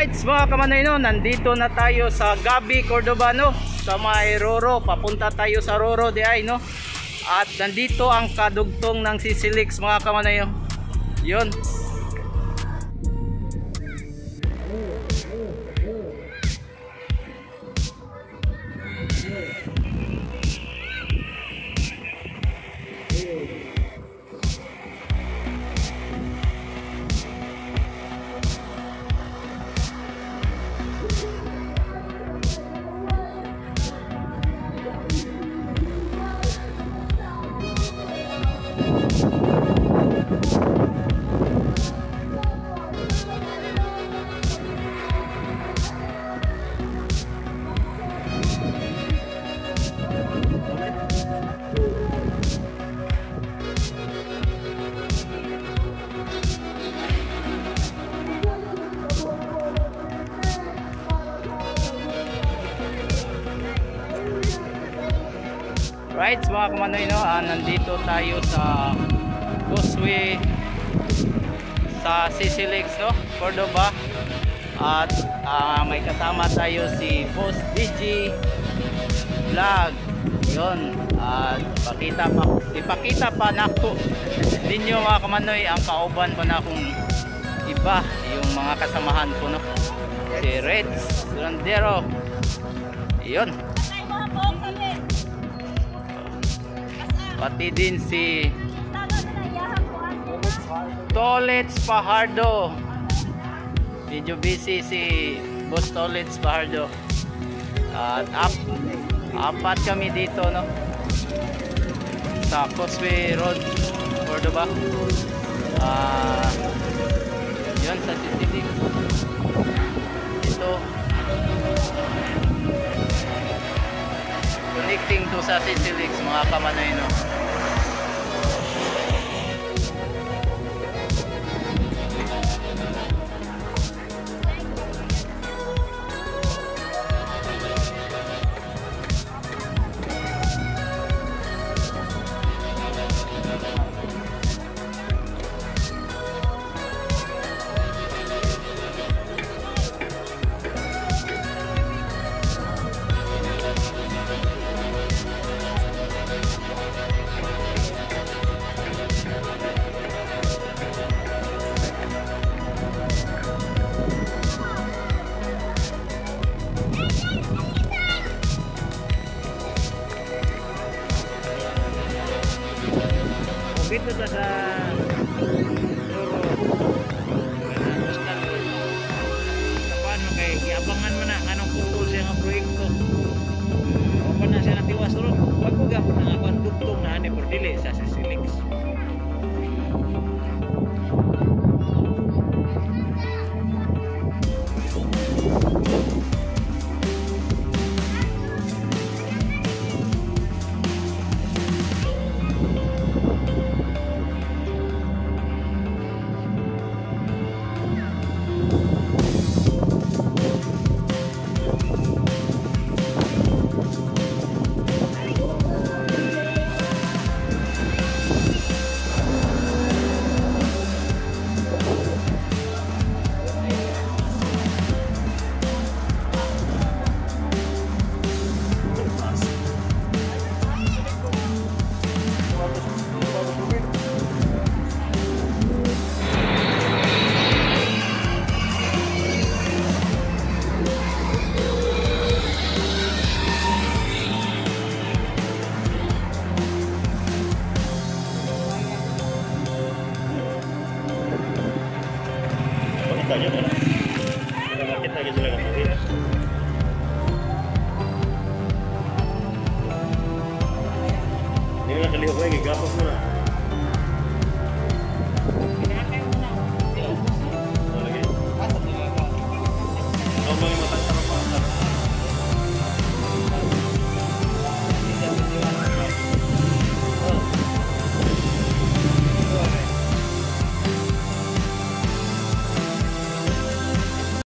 Alright mga Kamanoy, no, nandito na tayo sa Gabi, Cordova, no, sa may Roro. Papunta tayo sa Roro di ay, no. At nandito ang kadugtong ng Cclex mga Kamanoy, no. Yun. Right mga Kamanoy, no, nandito tayo sa Causeway sa Cclex, no, Cordova. At may kasama tayo si Boss DJ Vlog. Yun. At ipakita pa na ako ninyo mga Kamanoy ang kauban pa na akong iba, yung mga kasamahan ko, no, si Reds Randero. Yun. Pati din si Tolets Pahardo. Medyo busy si Boss Tolets Pahardo. At apat kami dito, no, sa Causeway Road, Cordova. Yun sa Cclex. Ito connecting to sa Cclex mga Kamanoy, no. Dito sa Roro paano kay iabangan mo na anong putol siya nga proyekto o pa na siya natiwas ron wag ko gapon nga konduktor na ani por dili sa Cclex. Tanya mana? Kita market lagi sila kapatid. Hindi na kalihok lagi, gapos mo na.